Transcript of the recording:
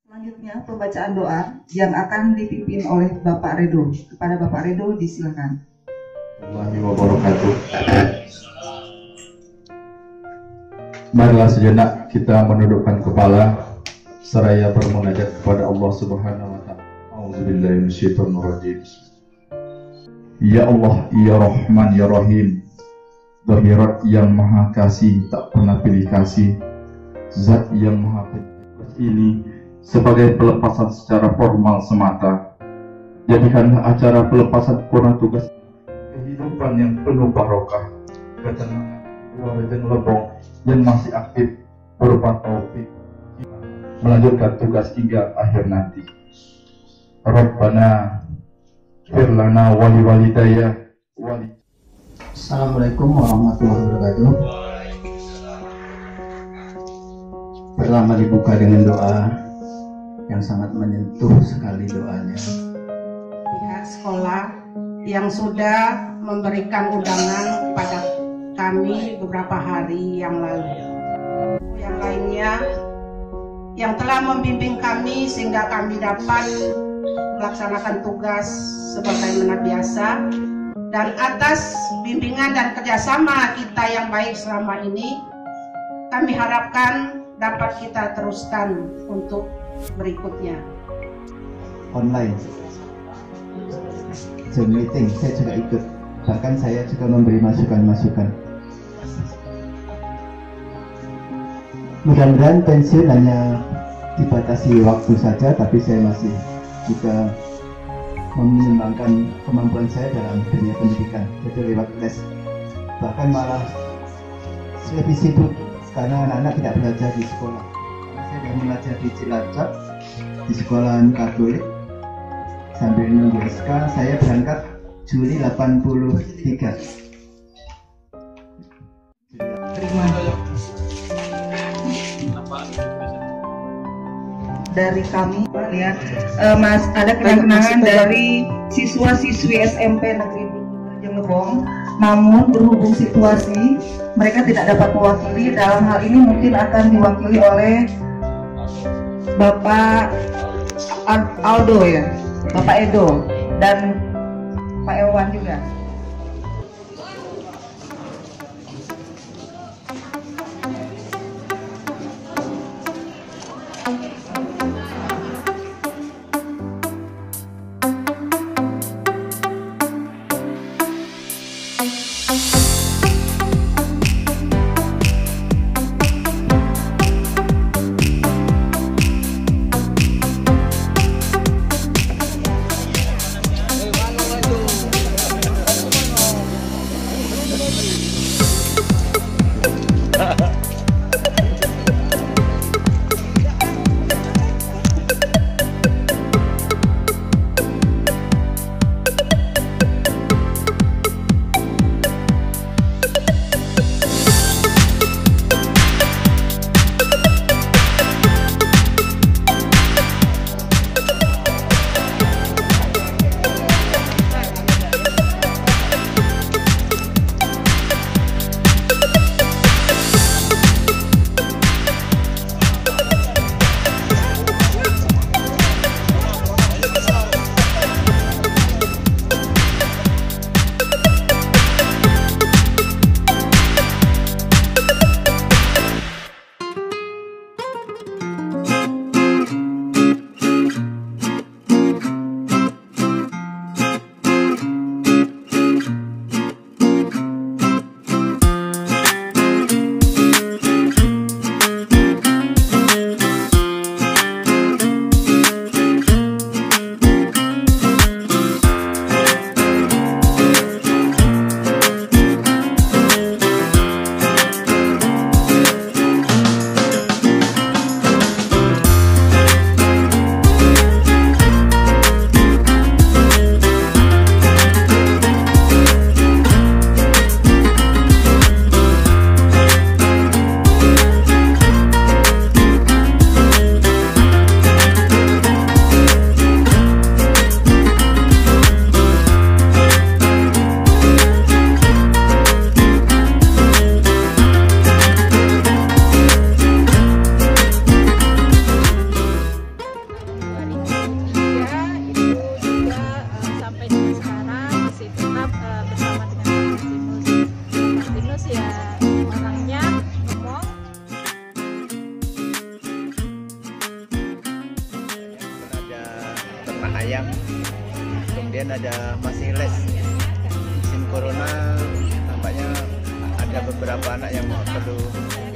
Selanjutnya pembacaan doa yang akan dipimpin oleh Bapak Redo. Kepada Bapak Redo disilakan. Warahmatullahi wabarakatuh. Marilah sejenak kita menundukkan kepala seraya bermunajat kepada Allah Subhanahu wa taala. Auzubillahi minasyaitonirrajim. Ya Allah, ya Rahman, ya Rahim. Zahirat yang maha kasih, tak pernah pilih kasih. Zat yang maha penyayang. Ini sebagai pelepasan secara formal semata. Jadikanlah acara pelepasan kurang tugas kehidupan yang penuh barokah, ketenangan, keluarga lebong yang masih aktif berupa taufik melanjutkan tugas hingga akhir nanti. Rabbana firlana wali walidayya wali. Assalamualaikum warahmatullahi wabarakatuh. Pertama dibuka dengan doa yang sangat menyentuh sekali doanya. Pihak sekolah yang sudah memberikan undangan kepada kami beberapa hari yang lalu. Yang lainnya yang telah membimbing kami sehingga kami dapat melaksanakan tugas sebagaimana biasa. Dan atas bimbingan dan kerjasama kita yang baik selama ini, kami harapkan dapat kita teruskan untuk berikutnya. Online Zoom meeting saya juga ikut, bahkan saya juga memberi masukan-masukan. Mudah-mudahan pensiun hanya dibatasi waktu saja, tapi saya masih juga menyumbangkan kemampuan saya dalam dunia pendidikan, jadi lewat les, bahkan malah lebih sibuk karena anak-anak tidak belajar di sekolah. Saya sudah belajar di Cilacap di sekolahan Katolik sambil nunggu SK. Saya berangkat Juli 83. Dari kami lihat Mas ada kenang-kenangan dari siswa-siswi SMP Negeri Lebong, namun berhubung situasi mereka tidak dapat mewakili. Dalam hal ini mungkin akan diwakili oleh Bapak Aldo ya, Bapak Edo dan Pak Ewan juga. wayang. Kemudian ada masih les musim corona, nampaknya ada beberapa anak yang perlu